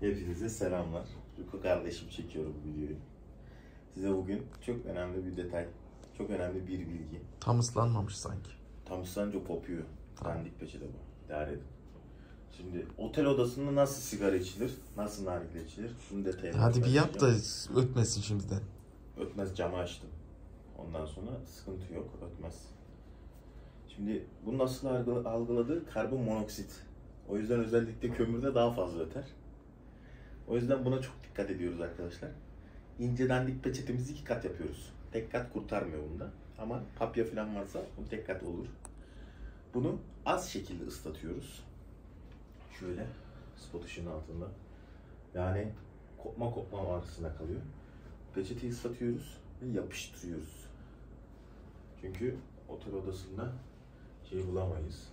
Hepinize selamlar. Ruko kardeşim çekiyor bu videoyu. Size bugün çok önemli bir detay, çok önemli bir bilgi. Tam ıslanmamış sanki. Tam ıslanınca kopuyor. Dandik peçete bu. İdare edin. Şimdi otel odasında nasıl sigara içilir, nasıl nargile içilir? Bunun detayını Hadi bir yap da ötmesin şimdiden. Ötmez, camı açtım. Ondan sonra sıkıntı yok, ötmez. Şimdi bu nasıl algıladığı karbon monoksit. O yüzden özellikle kömürde daha fazla öter. O yüzden buna çok dikkat ediyoruz arkadaşlar. İnce dandik peçetemizi 2 kat yapıyoruz. Tek kat kurtarmıyor bunda. Ama papya falan varsa bu tek kat olur. Bunu az şekilde ıslatıyoruz. Şöyle spot ışığın altında. Yani kopma arasında kalıyor. Peçeteyi ıslatıyoruz ve yapıştırıyoruz. Çünkü otel odasında şey bulamayız.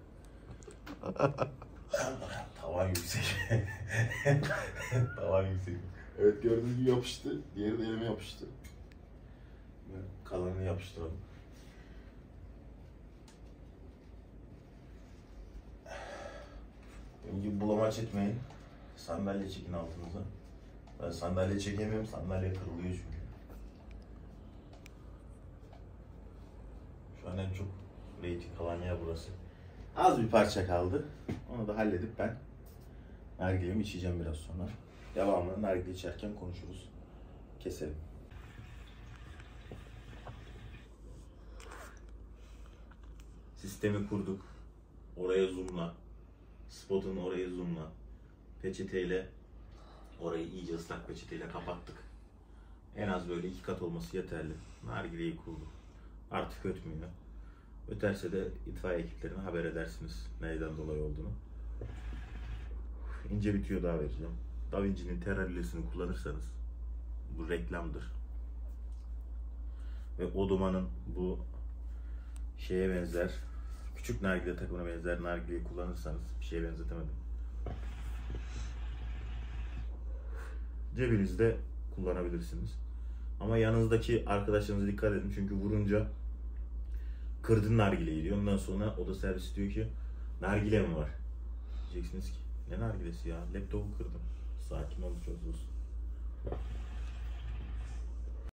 Tavan yüksek. Tavan yüksek. Evet, gördüğünüz gibi yapıştı. Diğeri de elime yapıştı. Kalanını yapıştıralım. Önce bulamaç etmeyin. Sandalye çekin altınıza. Ben sandalye çekemiyorum. Sandalye kırılıyor çünkü. Şu an en çok reyting kalan yer burası. Az bir parça kaldı. Onu da halledip ben nargilemi içeceğim biraz sonra. Devamını nargile içerken konuşuruz. Keselim. Sistemi kurduk. Oraya zoomla. Spot'un oraya zoomla. Peçeteyle orayı iyice ıslak peçeteyle kapattık. En az böyle 2 kat olması yeterli. Nargileyi kurduk. Artık ötmüyor. Öterse de itfaiye ekiplerine haber edersiniz neyden dolayı olduğunu. İnce bir tüyo daha vereceğim. Da Vinci'nin teralilesini kullanırsanız, bu reklamdır. Ve Odoma'nın bu şeye benzer, küçük nargile takımına benzer nargileyi kullanırsanız, bir şeye benzetemedim. Cebinizde kullanabilirsiniz. Ama yanınızdaki arkadaşlarınıza dikkat edin, çünkü vurunca kırdın nargileyi diyor. Ondan sonra oda servisi diyor ki nargile mi var? Diyeceksiniz ki ne nargilesi ya? Laptopu kırdım. Sakin ol, çözülsün.